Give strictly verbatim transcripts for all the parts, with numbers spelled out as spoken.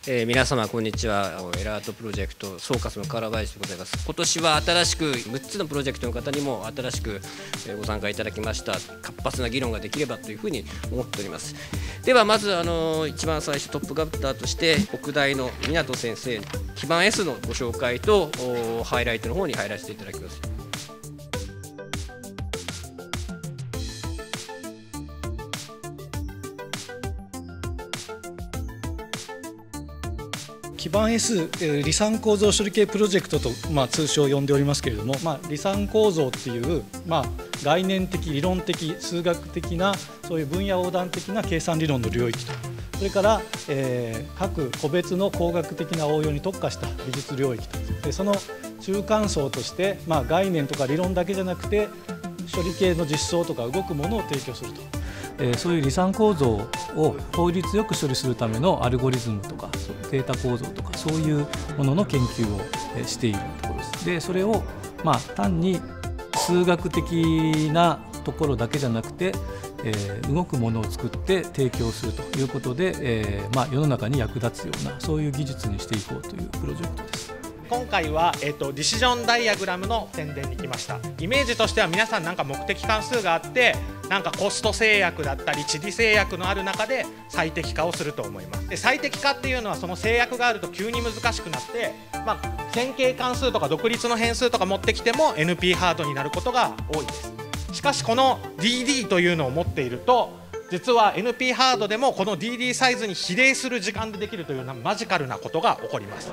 えー、皆様こんにちは。エラートプロジェクト総括の唐林でございます。今年は新しくむっつのプロジェクトの方にも新しくご参加いただきました。活発な議論ができればというふうに思っております。ではまずあの一番最初トップバッターとして北大の湊先生、基盤 S のご紹介とハイライトの方に入らせていただきます。 基盤 S、離散構造処理系プロジェクトと、まあ、通称呼んでおりますけれども、まあ、離散構造っていう、まあ、概念的理論的数学的なそういう分野横断的な計算理論の領域と、それから、えー、各個別の工学的な応用に特化した技術領域と、でその中間層として、まあ、概念とか理論だけじゃなくて処理系の実装とか動くものを提供すると、えー、そういう離散構造を効率よく処理するためのアルゴリズムとかデータ構造とかそういうものの研究をしているところです。でそれを、まあ、単に数学的なところだけじゃなくて、えー、動くものを作って提供するということで、えーまあ、世の中に役立つようなそういう技術にしていこうというプロジェクトです。 今回は、えーと、ディシジョンダイアグラムの宣伝に来ました。イメージとしては皆さんなんか目的関数があってなんかコスト制約だったり地理制約のある中で最適化をすると思います。で最適化っていうのはその制約があると急に難しくなって、まあ、線形関数とか独立の変数とか持ってきても エヌピー ハードになることが多いです。しかしこの ディーディー というのを持っていると実は エヌピー ハードでもこの ディーディー サイズに比例する時間でできるというようなマジカルなことが起こります。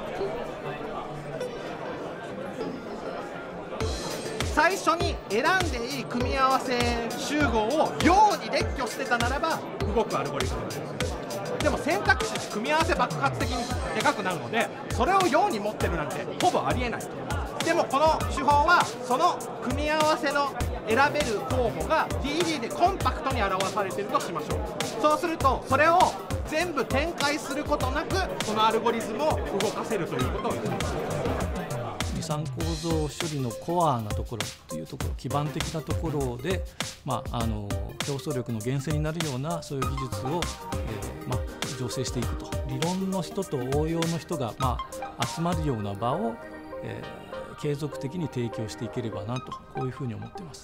最初に選んでいい組み合わせ集合をように列挙してたならば動くアルゴリズムなんですよ。でも選択肢組み合わせ爆発的にでかくなるのでそれをように持ってるなんてほぼありえない。でもこの手法はその組み合わせの選べる候補が ディーディー でコンパクトに表されているとしましょう。そうするとそれを全部展開することなくこのアルゴリズムを動かせるということを言っています。 離散構造処理のコアなところというところ、基盤的なところで、まあ、あの競争力の源泉になるようなそういう技術を、えーまあ、醸成していくと、理論の人と応用の人が、まあ、集まるような場を、えー、継続的に提供していければなと、こういうふうに思っています。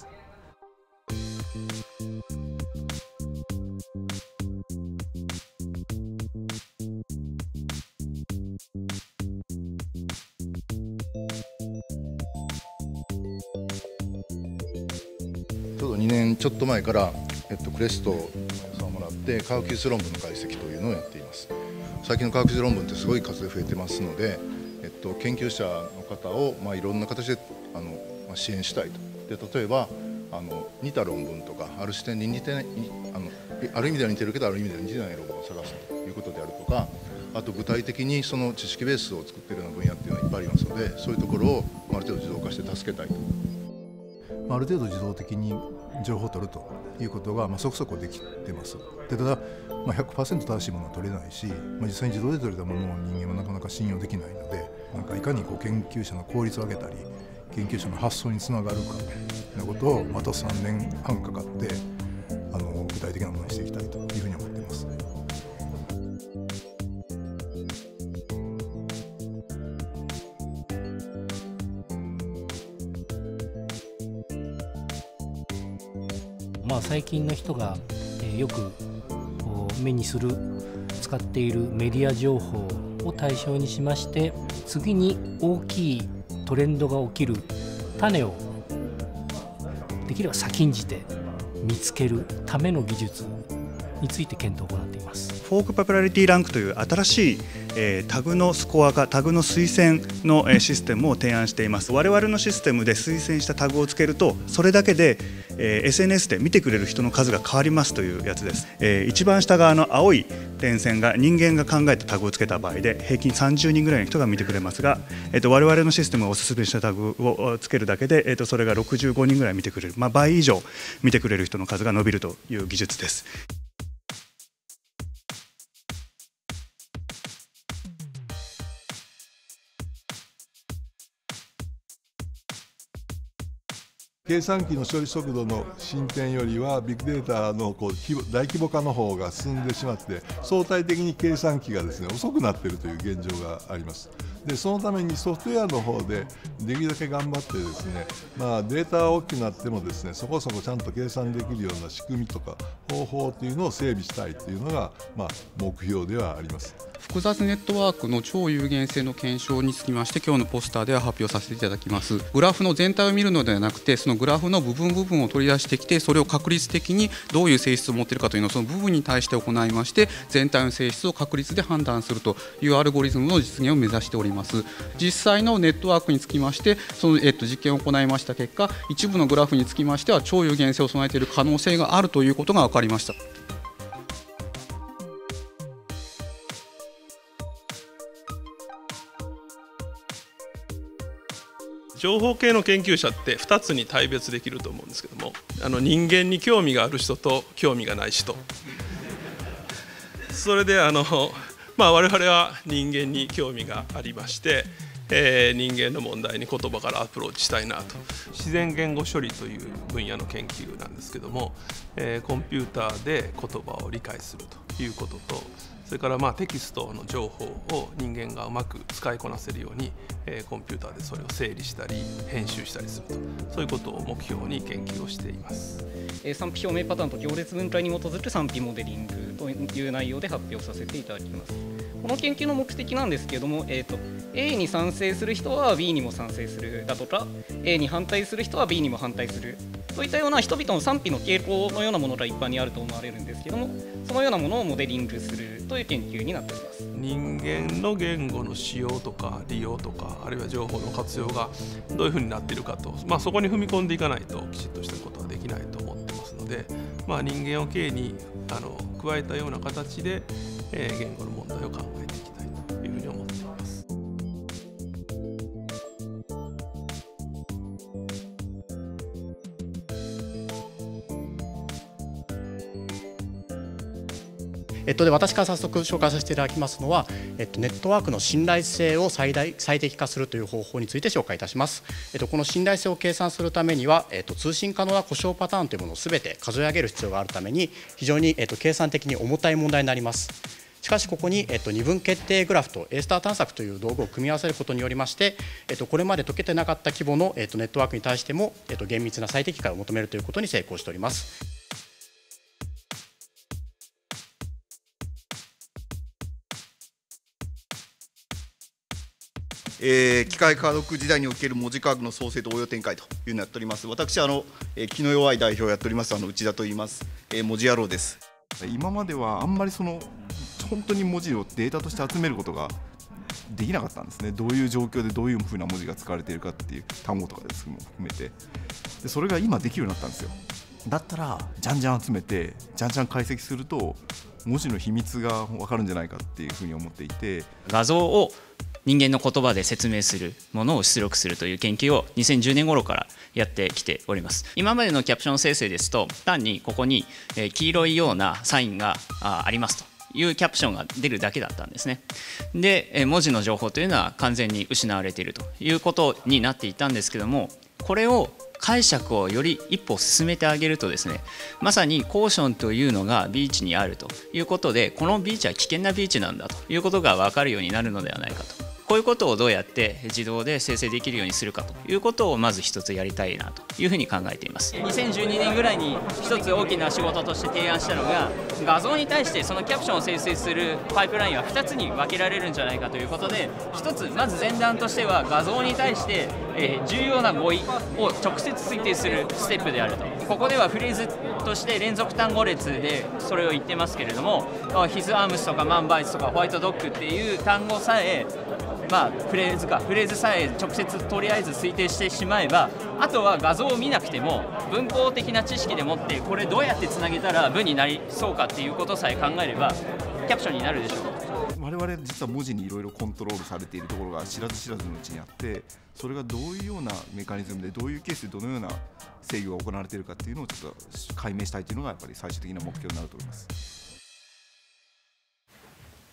ちょうどにねんちょっと前から、えっと、クレストさんをもらって科学技術論文の解析というのをやっています。最近の科学技術論文ってすごい数で増えてますので、えっと、研究者の方を、まあ、いろんな形であの、まあ、支援したいと。で例えばあの似た論文とかある視点に似てないあのある意味では似てるけどある意味では似てない論文を探すということであるとか、あと具体的にその知識ベースを作っているような分野っていうのはいっぱいありますので、そういうところをある程度自動化して助けたいと。 ある程度自動的に情報を取るということが、まあ、そこそこできてます。でただ、まあ、ひゃくパーセント 正しいものは取れないし、まあ、実際に自動で取れたものを人間はなかなか信用できないので、なんかいかにこう研究者の効率を上げたり研究者の発想につながるかということをあとさんねんはんかかってあの具体的なものにしていきたいというふうに思っています。 まあ、最近の人がよく目にする使っているメディア情報を対象にしまして、次に大きいトレンドが起きる種をできれば先んじて見つけるための技術について検討を行っています。 フォークポピュラリティランクという新しい、えー、タグのスコア化、タグの推薦の、えー、システムを提案しています。我々のシステムで推薦したタグをつけるとそれだけで、えー、エスエヌエス で見てくれる人の数が変わりますというやつです。えー、一番下側の青い点線が人間が考えたタグをつけた場合で平均さんじゅうにんぐらいの人が見てくれますが、えー、と我々のシステムがおすすめしたタグをつけるだけで、えー、とそれがろくじゅうごにんぐらい見てくれる、まあ、倍以上見てくれる人の数が伸びるという技術です。 計算機の処理速度の進展よりはビッグデータのこう規模大規模化の方が進んでしまって、相対的に計算機がですね遅くなっているという現状があります。でそのためにソフトウェアの方でできるだけ頑張ってですね、まあ、データが大きくなってもですねそこそこちゃんと計算できるような仕組みとか方法というのを整備したいというのが、まあ、目標ではあります。 複雑ネットワークの超有限性の検証につきまして、今日のポスターでは発表させていただきます。グラフの全体を見るのではなくて、そのグラフの部分部分を取り出してきて、それを確率的にどういう性質を持っているかというのをその部分に対して行いまして、全体の性質を確率で判断するというアルゴリズムの実現を目指しております。実際のネットワークにつきまして、その、えっと、実験を行いました結果、一部のグラフにつきましては超有限性を備えている可能性があるということが分かりました。 情報系の研究者ってふたつに大別できると思うんですけども、あの人間に興味がある人と興味がない人、それであの、まあ、我々は人間に興味がありまして、えー、人間の問題に言葉からアプローチしたいなと。自然言語処理という分野の研究なんですけども、えー、コンピューターで言葉を理解するということと、それからまあテキストの情報を人間がうまく使いこなせるように、えー、コンピューターでそれを整理したり編集したりすると、そういうことを目標に研究をしています。 賛否表明パターンと行列分解に基づく賛否モデリングという内容で発表させていただきます。この研究の目的なんですけれども、えーと、A に賛成する人は B にも賛成するだとか、 A に反対する人は B にも反対する、そういったような人々の賛否の傾向のようなものが一般にあると思われるんですけども、そのようなものをモデリングするという研究になっております。 人間の言語の使用とか利用とか、あるいは情報の活用がどういうふうになっているかと、まあ、そこに踏み込んでいかないときちっとしたことはできないと思ってますので、まあ、人間を経にあの加えたような形で、えー、言語の問題を考えていきたいというふうに思っています。 えっと、で私から早速紹介させていただきますのは、えっと、ネットワークの信頼性を最大最適化するという方法について紹介いたします。えっと、この信頼性を計算するためには、えっと、通信可能な故障パターンというものをすべて数え上げる必要があるために、非常に、えっと、計算的に重たい問題になります。しかしここに、えっと、二分決定グラフと A スター探索という道具を組み合わせることによりまして、えっと、これまで解けてなかった規模の、えっと、ネットワークに対しても、えっと、厳密な最適化を求めるということに成功しております。 えー、機械科学時代における文字科学の創生と応用展開というのをやっております。私あの、えー、気の弱い代表をやっておりますあの内田と言います、えー、文字野郎です。 今まではあんまりその本当に文字をデータとして集めることができなかったんですね。どういう状況でどういうふうな文字が使われているかっていう単語とかですも含めて、でそれが今できるようになったんですよ。だったらじゃんじゃん集めてじゃんじゃん解析すると文字の秘密が分かるんじゃないかっていうふうに思っていて、 画像を人間の言葉で説明するものを出力するという研究をにせんじゅうねん頃からやってきております。今までのキャプション生成ですと、単にここに黄色いようなサインがありますというキャプションが出るだけだったんですね。で、文字の情報というのは完全に失われているということになっていたんですけども、これを解釈をより一歩進めてあげるとですね、まさにコーションというのがビーチにあるということで、このビーチは危険なビーチなんだということが分かるようになるのではないかと。こういうことをどうやって自動で生成できるようにするかということをまず一つやりたいなというふうに考えています。にせんじゅうにねんぐらいに一つ大きな仕事として提案したのが、画像に対してそのキャプションを生成するパイプラインはふたつに分けられるんじゃないかということで、ひとつまず前段としては画像に対して、えー、重要な語彙を直接推定するステップであると。ここではフレーズとして連続単語列でそれを言ってますけれども、ヒズアームスとかマンバイツとかホワイトドッグっていう単語さえ、まあ、フレーズかフレーズさえ直接とりあえず推定してしまえば、あとは画像を見なくても文法的な知識でもってこれどうやってつなげたら文になりそうかっていうことさえ考えればキャプションになるでしょう。 我々実は文字にいろいろコントロールされているところが知らず知らずのうちにあって、それがどういうようなメカニズムでどういうケースでどのような制御が行われているかっていうのをちょっと解明したいというのがやっぱり最終的な目標になると思います。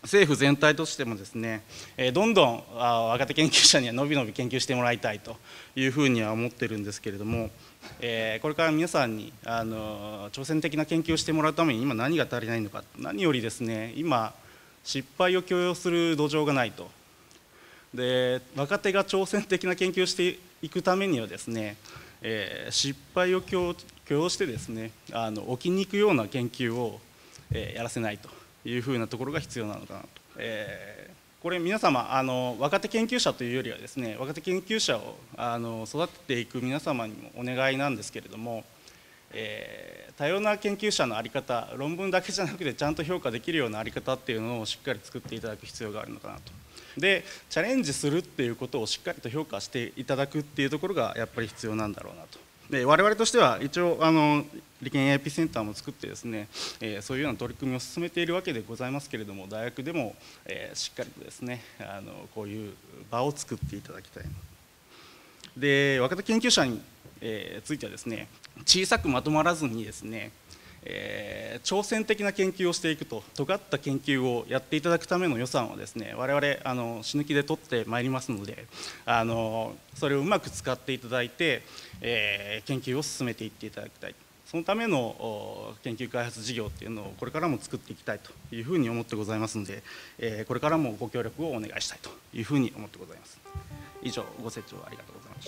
政府全体としてもですね、えー、どんどんあ若手研究者にはのびのび研究してもらいたいというふうには思ってるんですけれども、えー、これから皆さんにあの挑戦的な研究をしてもらうために今何が足りないのか、何よりですね、今失敗を許容する土壌がないと。で、若手が挑戦的な研究をしていくためにはですね、えー、失敗を許容してですね、あの置きに行くような研究を、えー、やらせないというふうなところが必要なのかなと。えー、これ皆様あの若手研究者というよりはですね、若手研究者をあの育てていく皆様にもお願いなんですけれども、えー、多様な研究者の在り方、論文だけじゃなくてちゃんと評価できるような在り方っていうのをしっかり作っていただく必要があるのかなと。でチャレンジするっていうことをしっかりと評価していただくっていうところがやっぱり必要なんだろうなと。で我々としては一応あの理研 エーアイピー センターも作ってですね、えー、そういうような取り組みを進めているわけでございますけれども、大学でも、えー、しっかりとですねあのこういう場を作っていただきたい。で若手研究者に、えー、ついてはですね、小さくまとまらずにですね、えー、挑戦的な研究をしていくと、尖った研究をやっていただくための予算をですね、我々あの死ぬ気で取ってまいりますので、あのそれをうまく使っていただいて、えー、研究を進めていっていただきたい。そのための研究開発事業っていうのをこれからも作っていきたいというふうに思ってございますので、えー、これからもご協力をお願いしたいというふうに思ってございます。以上ご清聴ありがとうございました。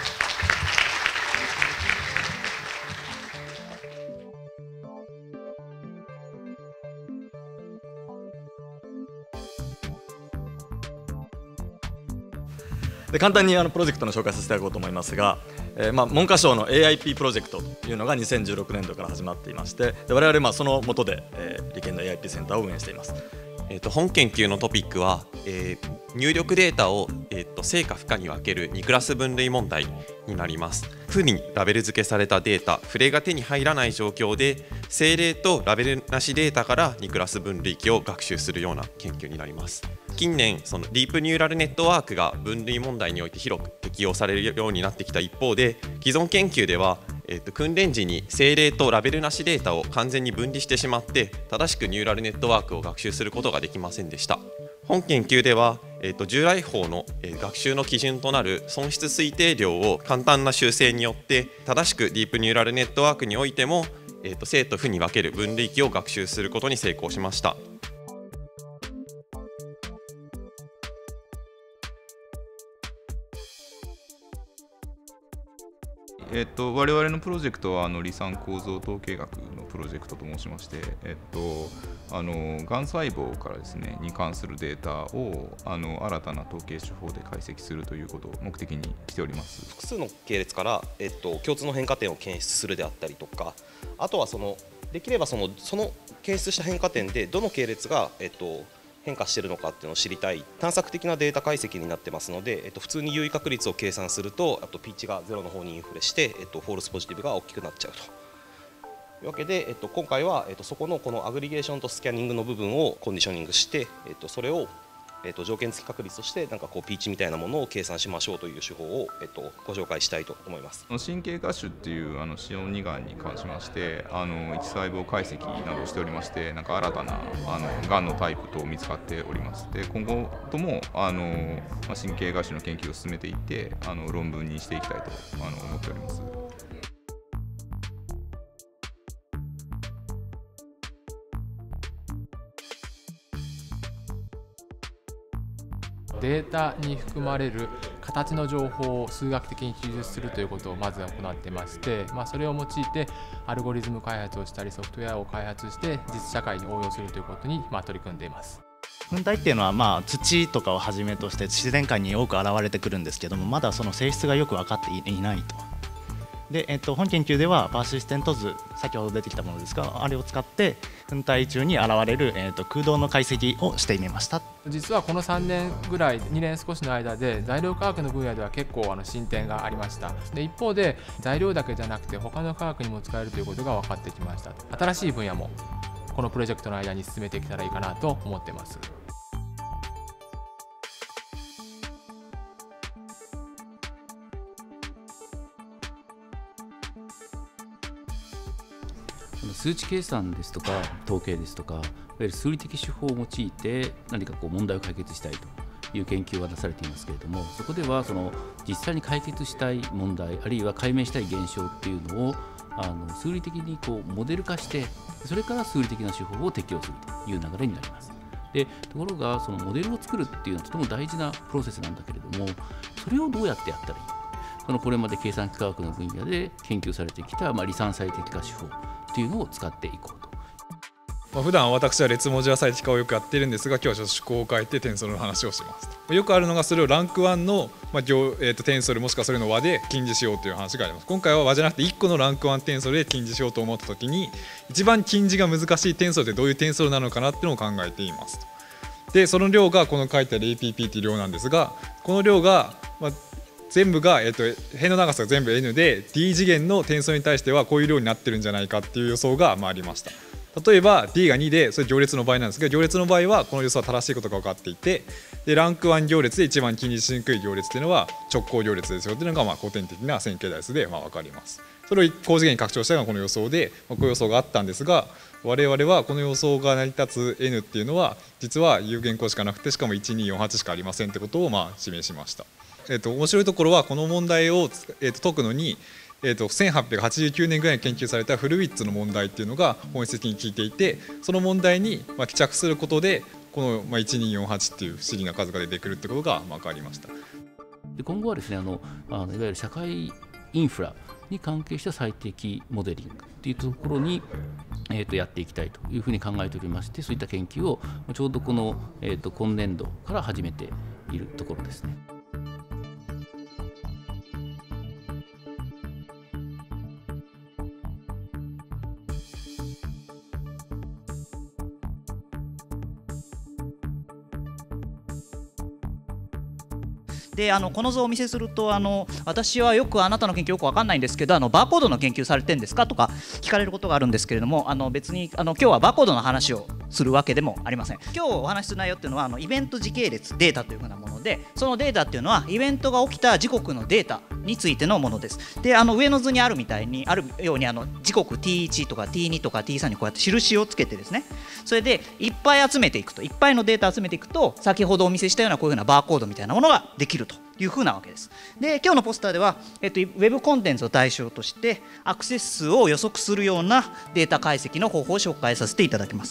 で簡単にあのプロジェクトの紹介させていただこうと思いますが、えーまあ、文科省の エーアイピー プロジェクトというのがにせんじゅうろくねん度から始まっていまして、で我々まあその下で、えー、理研の エーアイピー センターを運営しています。 えー、と本研究のトピックは、えー、入力データを、えー、と正か負荷に分けるにクラス分類問題になります。負にラベル付けされたデータ、フレが手に入らない状況で正例とラベルなしデータからにクラス分類器を学習するような研究になります。近年そのディープニューラルネットワークが分類問題において広く適用されるようになってきた一方で、既存研究ではえー、と訓練時に正例とラベルなしデータを完全に分離してしまって正しくニューラルネットワークを学習することができませんでした。本研究では、えー、と従来法の、えー、学習の基準となる損失推定量を簡単な修正によって正しくディープニューラルネットワークにおいても、えー、と正と負に分ける分類器を学習することに成功しました。 えっと、我々のプロジェクトはあの離散構造統計学のプロジェクトと申しまして、えっと、あのがん細胞からですねに関するデータをあの新たな統計手法で解析するということを目的にしております。 複数の系列から、えっと、共通の変化点を検出するであったりとか、あとはそのできればそのその検出した変化点でどの系列が、えっと変化しているのかっていうのを知りたい探索的なデータ解析になってますので、えっと、普通に有意確率を計算するとあとピッチがゼロの方にインフレして、えっと、フォールスポジティブが大きくなっちゃうというわけで、えっと、今回は、えっと、そこのこのアグリゲーションとスキャニングの部分をコンディショニングして、えっと、それをえー、と条件付き確率としてなんかこうピーチみたいなものを計算しましょうという手法を、えー、とご紹介したいと思います。 神経芽腫っていうあの小児がんに関しましてあの一細胞解析などをしておりまして、なんか新たなあのがんのタイプと見つかっております。で今後ともあの、まあ、神経芽腫の研究を進めていってあの論文にしていきたいとあの思っております。 データに含まれる形の情報を数学的に記述するということをまず行ってまして、まあ、それを用いてアルゴリズム開発をしたりソフトウェアを開発して実社会に応用するということにまあ取り組んでいます。 粉体っていうのはまあ土とかをはじめとして自然界に多く現れてくるんですけども、まだその性質がよく分かっていないと。で、えっと、本研究ではパーシステント図、先ほど出てきたものですが、あれを使って粉体中に現れる、えっと、空洞の解析をしてみました。 実はこのさんねんぐらい、にねん少しの間で材料科学の分野では結構あの進展がありました。で一方で材料だけじゃなくて他の科学にも使えるということが分かってきました。新しい分野もこのプロジェクトの間に進めていけたらいいかなと思っています。 数値計算ですとか統計ですとか、いわゆる数理的手法を用いて何かこう問題を解決したいという研究がなされていますけれども、そこではその実際に解決したい問題、あるいは解明したい現象っていうのをあの数理的にこうモデル化して、それから数理的な手法を適用するという流れになります。でところがそのモデルを作るっていうのはとても大事なプロセスなんだけれども、それをどうやってやったらいいのか、そのこれまで計算機科学の分野で研究されてきた、まあ、離散最適化手法っていうのを使っていこうと。 まあ普段私は列文字や最適化をよくやってるんですが、今日はちょっと趣向を変えてテンソルの話をしますと。よくあるのがそれをランクワンの、まあ行えー、とテンソルもしくはそれの和で近似しようという話があります。今回は和じゃなくていっこのランクワンテンソルで近似しようと思った時に、一番近似が難しいテンソルってどういうテンソルなのかなっていうのを考えていますと。でその量がこの書いてある エーピーピー っていう量なんですが、この量が、まあ、全部が、えー、と辺の長さが全部 N で D 次元のテンソルに対してはこういう量になってるんじゃないかっていう予想が、まあ、ありました。例えば D がにで、それ行列の場合なんですが、行列の場合はこの予想は正しいことが分かっていて、でランクワン行列で一番近似しにくい行列っていうのは直行行列ですよっていうのが、まあ古典的な線形代数で、まあ、分かります。それを高次元に拡張したのがこの予想で、まあ、こういう予想があったんですが、我々はこの予想が成り立つ N っていうのは実は有限項しかなくて、しかもいちにーよんはちしかありませんってことをまあ示しました。えっと面白いところは、この問題を、えっと解くのにえー、とせんはっぴゃくはちじゅうきゅうねんぐらいに研究されたフルウィッツの問題っていうのが本質的に効いていて、その問題にまあ帰着することでこのまあいちにーよんはちっていう不思議な数が出てくるってことが分かりました。 で今後はですね、あのあのいわゆる社会インフラに関係した最適モデリングっていうところに、えー、とやっていきたいというふうに考えておりまして、そういった研究をちょうどこの、えー、と今年度から始めているところですね。 であのこの図をお見せすると、あの私はよくあなたの研究よく分かんないんですけど、あのバーコードの研究されてるんですかとか聞かれることがあるんですけれども、あの別にあの今日はバーコードの話をするわけでもありません。今日お話しする内容っていうのはあのイベント時系列データというふうなもので、そのデータっていうのはイベントが起きた時刻のデータについてのものです。であの上の図にあるみたいにあるように、あの時刻 ティーワン とか ティーツー とか ティースリー にこうやって印をつけてですね、それでいっぱい集めていくと、いっぱいのデータ集めていくと、先ほどお見せしたようなこういうふうなバーコードみたいなものができるというふうなわけです。で今日のポスターでは、えっと、ウェブコンテンツを対象としてアクセス数を予測するようなデータ解析の方法を紹介させていただきます。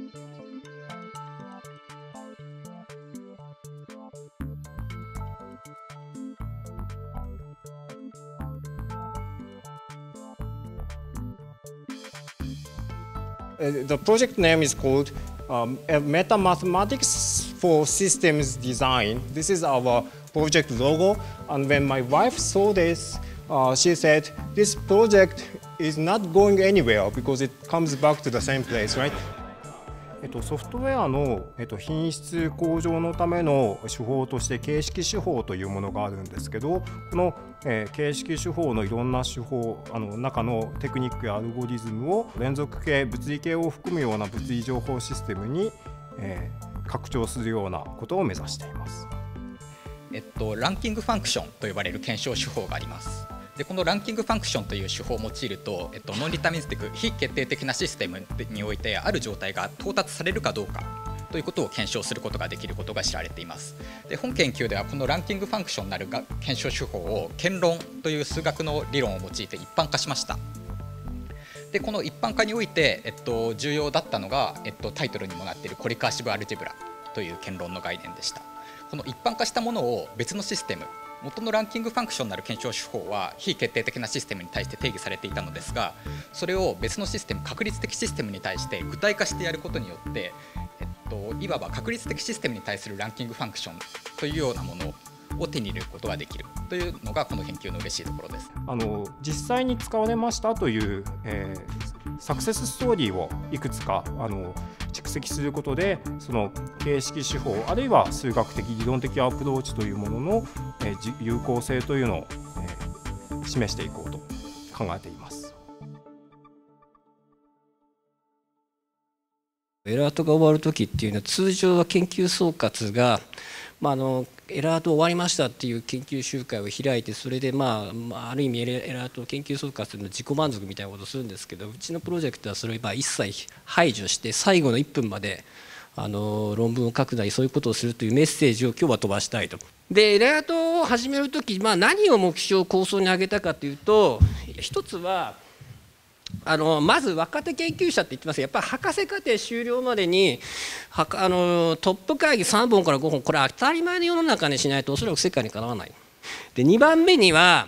The project name is called um, Meta Mathematics for Systems Design. This is our project logo, and when my wife saw this, uh, she said, "This project is not going anywhere because it comes back to the same place, right?" えっと、ソフトウェアの、えっと、品質向上のための手法として形式手法というものがあるんですけど、この、えー、形式手法のいろんな手法あの中のテクニックやアルゴリズムを連続系物理系を含むような物理情報システムに、えー、拡張するようなことを目指しています。 えっと、ランキングファンクションと呼ばれる検証手法があります。でこのランキングファンクションという手法を用いると、えっと、ノンリタミスティック非決定的なシステムにおいてある状態が到達されるかどうかということを検証することができることが知られています。で本研究ではこのランキングファンクションなるが検証手法を検論という数学の理論を用いて一般化しました。でこの一般化において、えっと、重要だったのが、えっと、タイトルにもなっているコリカーシブアルジブラという検論の概念でした。この一般化したものを別のシステム、元のランキングファンクションなる検証手法は非決定的なシステムに対して定義されていたのですが、それを別のシステム、確率的システムに対して具体化してやることによって、えっと、いわば確率的システムに対するランキングファンクションというようなものを手に入れることができるというのがこの研究の嬉しいところです。 あの実際に使われましたという、えー、サクセスストーリーをいくつかあの蓄積することで、その形式手法あるいは数学的理論的アプローチというものの、えー、有効性というのを、えー、示していこうと考えています。 エラートが終わるときっていうのは通常は研究総括がまあ、あのエラート終わりましたっていう研究集会を開いて、それで、まあ、まあある意味エラート研究総括するの自己満足みたいなことをするんですけど、うちのプロジェクトはそれをまあ一切排除して最後のいっぷんまであの論文を書くなりそういうことをするというメッセージを今日は飛ばしたいと。でエラートを始めるとき、まあ、何を目標構想に挙げたかというと、一つはあのまず若手研究者って言ってますが、やっぱり博士課程終了までにはあのトップ会議さんぼんからごほん、これは当たり前の世の中にしないとおそらく世界にかなわない。でにばんめには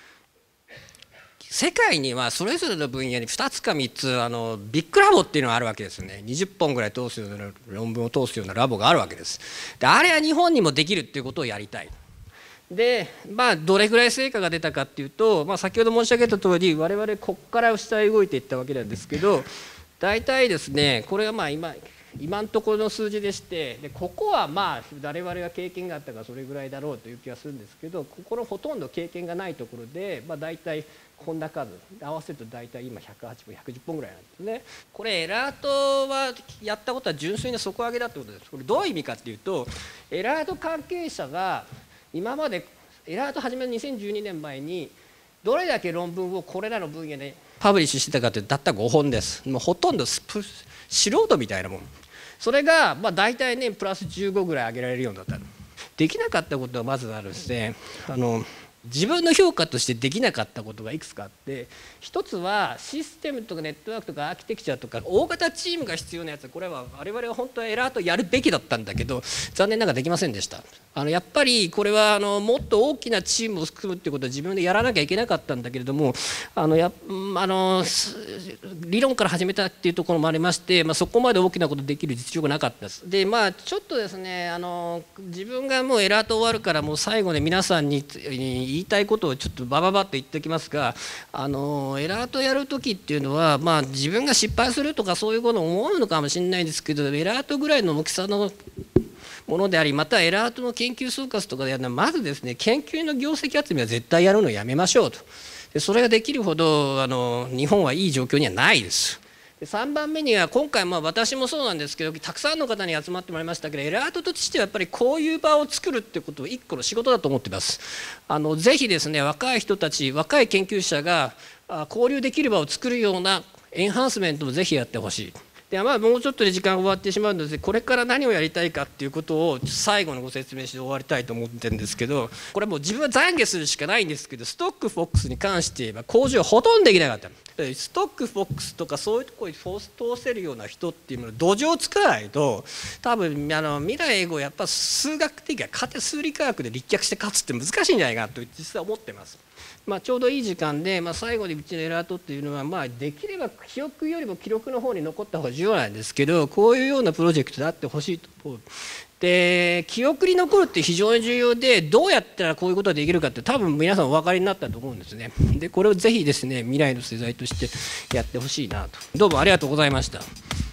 世界にはそれぞれの分野にふたつかみっつあのビッグラボっていうのがあるわけですよね。にじゅっぽんぐらい通すような論文を通すようなラボがあるわけです。であれは日本にもできるっていうことをやりたい。でまあどれぐらい成果が出たかっていうと、まあ、先ほど申し上げた通り我々ここから下へ動いていったわけなんですけど、大体ですねこれがまあ今今のところの数字でして、でここはまあ我々が経験があったからそれぐらいだろうという気がするんですけど、ここのほとんど経験がないところで、まあ、大体こんな数合わせると大体今ひゃくはちぽんひゃくじゅっぽんぐらいなんですね。これエラートはやったことは純粋な底上げだってことです。これどういう意味かっていうと、エラート関係者が今までエラート始めるにせんじゅうにねんまえにどれだけ論文をこれらの分野でパブリッシュしてたかってたったごほんです。もうほとんど素人みたいなもん。それがまあ大体ねプラスじゅうごぐらい上げられるようになった。できなかったことはまずあるんですね。あの自分の評価としてできなかったことがいくつかあって、一つはシステムとかネットワークとかアーキテクチャとか大型チームが必要なやつ、これは我々は本当はエラートやるべきだったんだけど残念ながらできませんでした。あのやっぱりこれはあのもっと大きなチームを組むっていうことは自分でやらなきゃいけなかったんだけれども、あのやあの理論から始めたっていうところもありまして、まあ、そこまで大きなことできる実力がなかったです。でまあちょっとですねあの自分がもうエラート終わるからもう最後で皆さんに言いたいことをちょっとバババッと言っておきますが、あのエラートやるときっていうのは、まあ、自分が失敗するとかそういうことを思うのかもしれないですけど、エラートぐらいの大きさのものであり、またエラートの研究総括とかでやるのはまずですね研究の業績集めは絶対やるのをやめましょうと。でそれができるほどあの日本はいい状況にはないです。でさんばんめには今回まあ私もそうなんですけど、たくさんの方に集まってもらいましたけど、エラートとしてはやっぱりこういう場を作るっていうことを一個の仕事だと思っています。あのぜひですね若い人たち若い研究者が交流できる場を作るようなエンハンスメントをぜひやってほしい。でまあ、もうちょっとで時間が終わってしまうので、これから何をやりたいかっていうことを最後のご説明して終わりたいと思ってるんですけど、これはもう自分は懺悔するしかないんですけど、ストックフォックスに関して言えば工場はほとんどできなかった。ストックフォックスとかそういうところにフォース通せるような人っていうもの土壌を作らないと、多分あの未来英語やっぱ数学的な家庭数理科学で立脚して勝つって難しいんじゃないかなと実際思ってます。まあ、ちょうどいい時間で、まあ、最後にうちのエラートっていうのは、まあ、できれば記憶よりも記録の方に残った方が重要なんですけど、こういうようなプロジェクトであってほしいと思う。で記憶に残るって非常に重要で、どうやったらこういうことができるかって多分皆さんお分かりになったと思うんですね。でこれをぜひですね未来の世代としてやってほしいなと。どうもありがとうございました。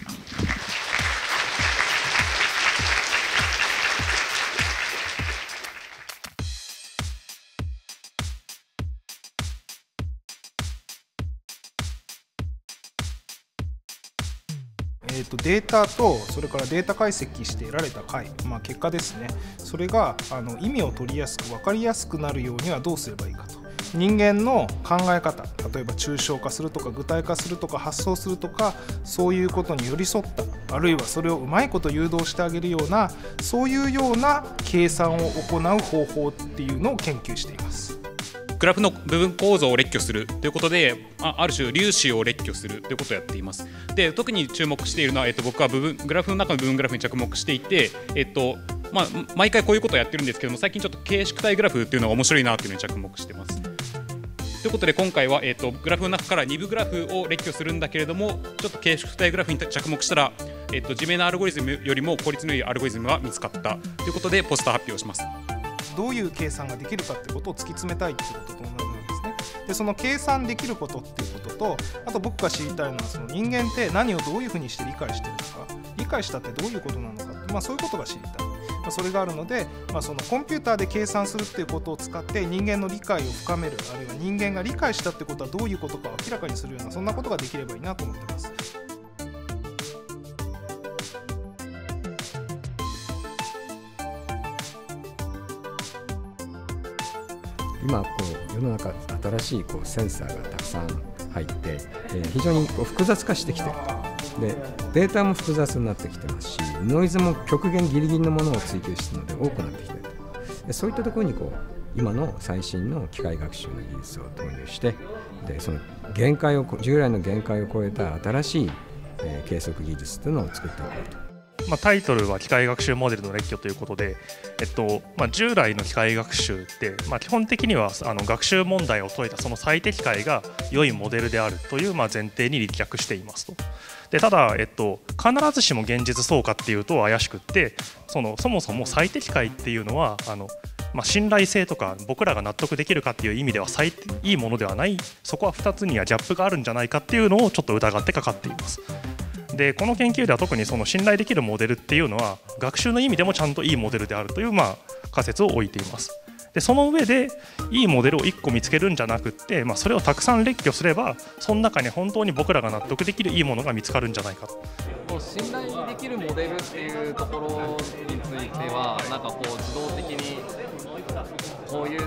えー、とデータとそれからデータ解析して得られた解、まあ、結果ですね、それがあの意味を取りやすく分かりやすくなるようにはどうすればいいかと。人間の考え方、例えば抽象化するとか具体化するとか発想するとか、そういうことに寄り添った、あるいはそれをうまいこと誘導してあげるような、そういうような計算を行う方法っていうのを研究しています。 グラフの部分構造を列挙するということで、あ, ある種粒子を列挙するということをやっています。で特に注目しているのは、えっと、僕は部分グラフの中の部分グラフに着目していて、えっとまあ、毎回こういうことをやってるんですけども、最近ちょっと形縮体グラフっていうのが面白いなというのに着目しています。ということで今回は、えっと、グラフの中からに部グラフを列挙するんだけれども、ちょっと形縮体グラフに着目したら、えっと、地名のアルゴリズムよりも効率のいいアルゴリズムが見つかったということでポスター発表します。 どういう計算ができるかってことを突き詰めたいっていうことと同じなんですね。でその計算できることっていうことと、あと僕が知りたいのはその人間って何をどういうふうにして理解してるのか、理解したってどういうことなのか、まあ、そういうことが知りたい。まあ、それがあるので、まあ、そのコンピューターで計算するっていうことを使って人間の理解を深める、あるいは人間が理解したってことはどういうことかを明らかにするような、そんなことができればいいなと思ってます。 今こう世の中新しいこうセンサーがたくさん入って、えー、非常にこう複雑化してきていると。でデータも複雑になってきてますし、ノイズも極限ギリギリのものを追求しているので多くなってきていると。でそういったところにこう今の最新の機械学習の技術を投入して、でその限界を従来の限界を超えた新しい、えー、計測技術というのを作っていこうと。 まあ、タイトルは機械学習モデルの列挙ということで、えっとまあ、従来の機械学習って、まあ、基本的にはあの学習問題を解いたその最適解が良いモデルであるという、まあ、前提に立脚していますと。でただ、えっと、必ずしも現実そうかっていうと怪しくって、そのそもそも最適解っていうのはあの、まあ、信頼性とか僕らが納得できるかっていう意味では最いいものではない、そこはふたつにはギャップがあるんじゃないかっていうのをちょっと疑ってかかっています。でこの研究では特にその信頼できるモデルっていうのは学習の意味でもちゃんといいモデルであるという、まあ、仮説を置いています。でその上でいいモデルをいっこ見つけるんじゃなくって、まあ、それをたくさん列挙すればその中に本当に僕らが納得できるいいものが見つかるんじゃないかと。 こう信頼できるモデルっていうところについてはなんかこう自動的にこういう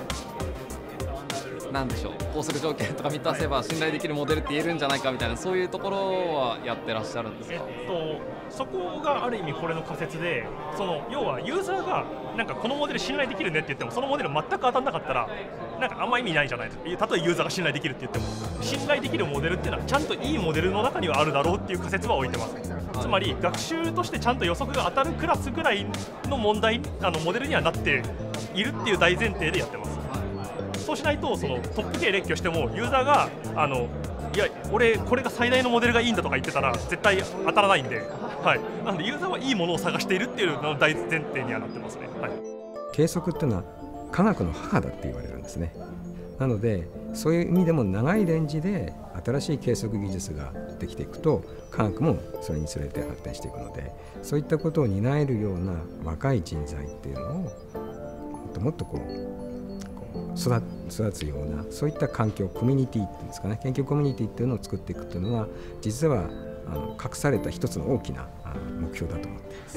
なんでしょう高速条件とか満たせば信頼できるモデルって言えるんじゃないかみたいな、そういうところはやってらっしゃるんですか？ えっと、そこがある意味これの仮説で、その要はユーザーがなんかこのモデル信頼できるねって言ってもそのモデル全く当たんなかったらなんかあんま意味ないじゃないですか。たとえユーザーが信頼できるって言っても信頼できるモデルっていうのはちゃんといいモデルの中にはあるだろうっていう仮説は置いてます。つまり学習としてちゃんと予測が当たるクラスぐらいの問題あのモデルにはなっているっていう大前提でやってます。そうしないとそのトップ系列挙してもユーザーがあのいや俺これが最大のモデルがいいんだとか言ってたら絶対当たらないんで、はい、なのでユーザーはいいものを探しているっていうのの大前提にはなってますね。はい、 計測っていうのは科学の母だって言われるんですね。なのでそういう意味でも長いレンジで新しい計測技術ができていくと科学もそれにつれて発展していくので、そういったことを担えるような若い人材っていうのをもっともっとこう育つようなそういった環境コミュニティっていうんですかね、研究コミュニティっていうのを作っていくっていうのは実はあの隠された一つの大きなあの目標だと思っています。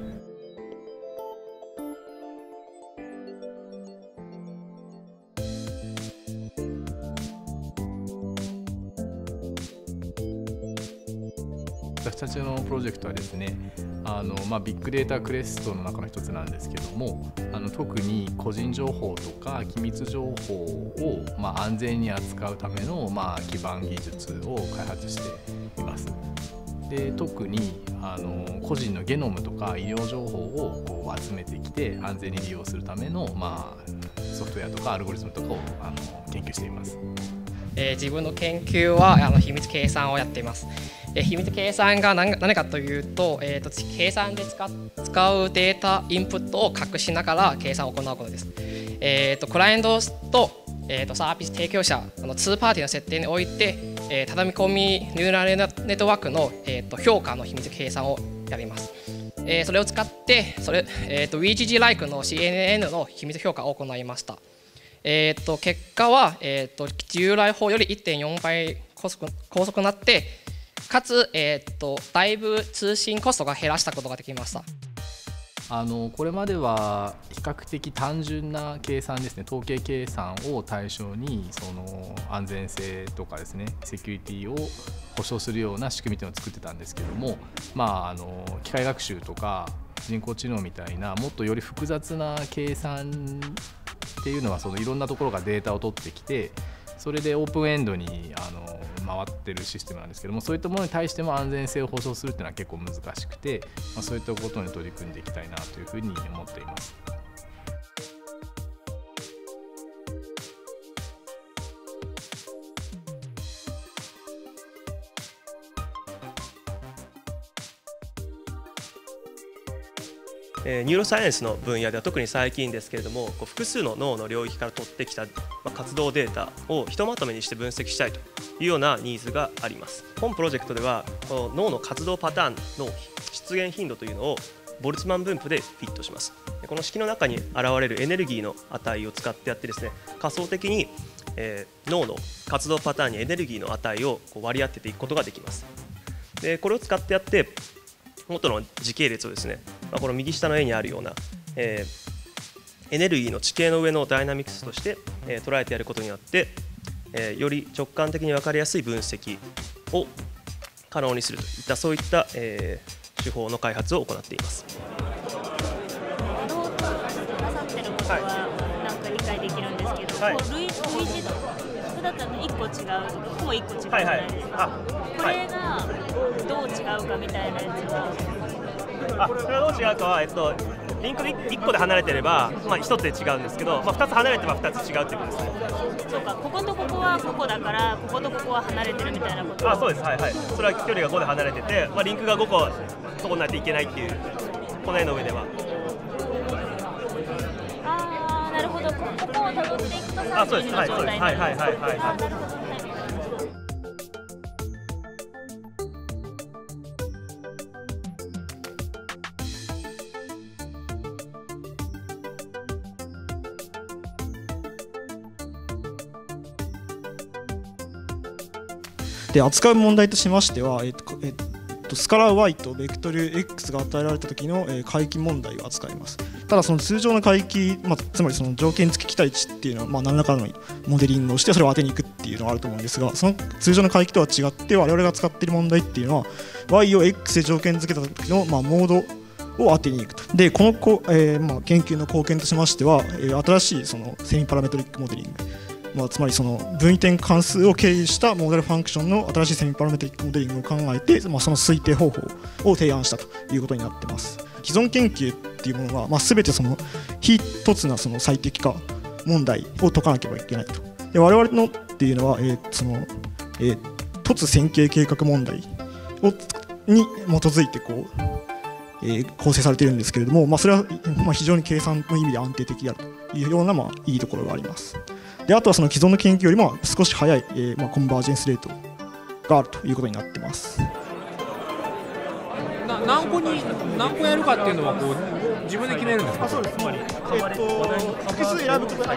私たちのプロジェクトはですね、あのまあ、ビッグデータクレストの中の一つなんですけども、あの特に個人情報とか機密情報を、まあ、安全に扱うための、まあ、基盤技術を開発しています。で特にあの個人のゲノムとか医療情報をこう集めてきて安全に利用するための、まあ、ソフトウェアとかアルゴリズムとかをあの研究しています。 えー、自分の研究はあの秘密計算をやっています。えー、秘密計算が 何, 何かというと、えー、と計算で 使, 使うデータインプットを隠しながら計算を行うことです。えー、とクライアントと、えー、とサービス提供者のツーパーティーの設定において、えー、畳み込みニューラルネットワークの、えー、と評価の秘密計算をやります。えー、それを使ってそれ、えー、と ビージージー like の シーエヌエヌ の秘密評価を行いました。えー、と結果は、えー、と従来法より いってんよん 倍高速、高速になってかつ、えー、とだいぶ通信コストが減らしたことができました。 あのこれまでは比較的単純な計算ですね、統計計算を対象にその安全性とかですねセキュリティを保証するような仕組みというのを作ってたんですけども、まあ、あの機械学習とか人工知能みたいなもっとより複雑な計算っていうのはそのいろんなところがデータを取ってきてそれでオープンエンドにあの回ってるシステムなんですけども、そういったものに対しても安全性を保証するっていうのは結構難しくて、まあ、そういったことに取り組んでいきたいなというふうに思っています。 ニューロサイエンスの分野では特に最近ですけれども、複数の脳の領域から取ってきた活動データをひとまとめにして分析したいというようなニーズがあります。本プロジェクトではこの脳の活動パターンの出現頻度というのをボルツマン分布でフィットします。この式の中に現れるエネルギーの値を使ってやってですね、仮想的に、えー、脳の活動パターンにエネルギーの値をこう割り当てていくことができます。でこれを使ってやって元の時系列をですね、まあ、この右下の絵にあるような、えーエネルギーの地形の上のダイナミクスとして、えー、捉えてやることによって、えー、より直感的に分かりやすい分析を可能にするといったそういった、えー、手法の開発を行っています。 動画なさってることはなんか理解できるんですけど、はい、こう類類似度普段だといっこ違う、ここもいっこ違うじゃないですか。これがどう違うかみたいなやつは。 あ、それはどう違うかは、えっと、リンクでいっこで離れてれば、まあ、ひとつで違うんですけど、まあ、ふたつ離れてればふたつ違うっていうことですね。 そうか、こことここはここだからこことここは離れてるみたいなこと。 あ、そうです、はいはい。それは距離がごで離れてて、まあ、リンクがごこそこにないといけないっていう、この絵の上では。 ああ、なるほど。ここをたどっていくとさんじゅうにの状態になる。 はいはいはいはいはい。 で扱う問題としましては、えっとえっと、スカラー Y とベクトル X が与えられた時の、えー、回帰問題を扱います。ただその通常の回帰、まあ、つまりその条件付き期待値っていうのは、まあ、何らかのモデリングをしてそれを当てにいくっていうのがあると思うんですが、その通常の回帰とは違って我々が使っている問題っていうのは Y を X で条件付けた時の、まあ、モードを当てにいくと。でこのこ、えーまあ、研究の貢献としましては、えー、新しいそのセミパラメトリックモデリング、まあ、つまりその分位点関数を経由したモデルファンクションの新しいセミパラメトリックモデリングを考えて、まあ、その推定方法を提案したということになっています。既存研究っていうものは、まあ、全てその非突なその最適化問題を解かなければいけないと。で我々のっていうのは、えーそのえー、突線形計画問題をに基づいてこう、えー、構成されているんですけれども、まあ、それは、まあ、非常に計算の意味で安定的であるというような、まあ、いいところがあります。であとはその既存の研究よりも少し早い、えーまあ、コンバージェンスレートがあるということになっています。 な何個に何個やるかっていうのはこう自分で決めるんですか。 そうです。つまり、えっと、複数選ぶこと、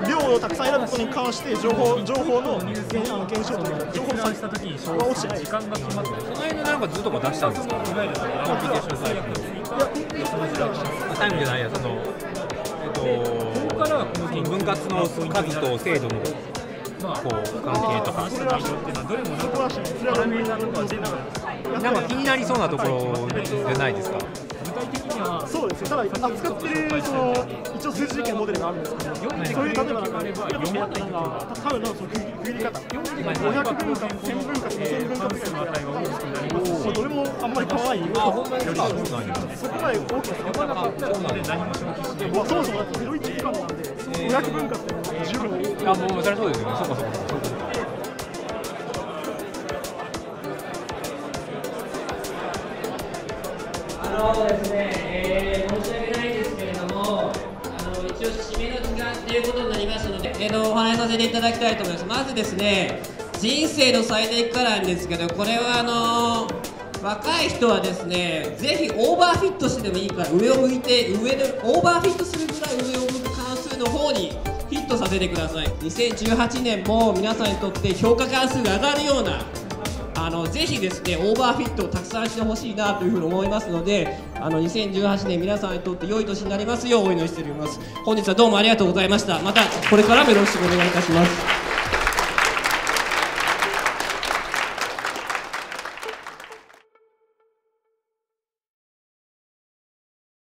量をたくさん選ぶことに関して情報情報の現象という情報のしたときにが落ちて時間が決まってる。 その辺のなんか図とか出したんですか。いわゆるコンピューテーションタイプ。タイムじゃないや、そのえっとここから分割の数と精度のこう関係とか。それはどれもなんかパラメータとか出なかった。なんか気になりそうなところじゃないですか。具体的にはそうですね。ただ扱っているその一応数字実験モデルがあるんですけど、そういう例えばなんかよんやったら多分のその区切り方、ごひゃくぶんかせんぶんかにせんぶんか数の値が大きくなりますし、どれもあんまり変わらないよりそこまで大きな差がなかったので何も消費して、まあそもそもゼロイチ以下なんでごひゃくぶんかって十分。 あ、もうそれそうですよね。そうかそうかそうか。 あのですね、えー、申し訳ないんですけれども、あの一応締めの時間ということになりますので、えー、とお話しさせていただきたいと思います。まずですね、人生の最適化なんですけど、これはあの若い人はですね、ぜひオーバーフィットしてでもいいから上を向いて、上でオーバーフィットするぐらい上を向く関数の方にフィットさせてください。にせんじゅうはちねんも皆さんにとって評価関数が上がるような、あのぜひですねオーバーフィットをたくさんしてほしいなというふうに思いますので、あのにせんじゅうはちねん皆さんにとって良い年になりますようお祈りしております。本日はどうもありがとうございました。またこれからもよろしくお願いいたします。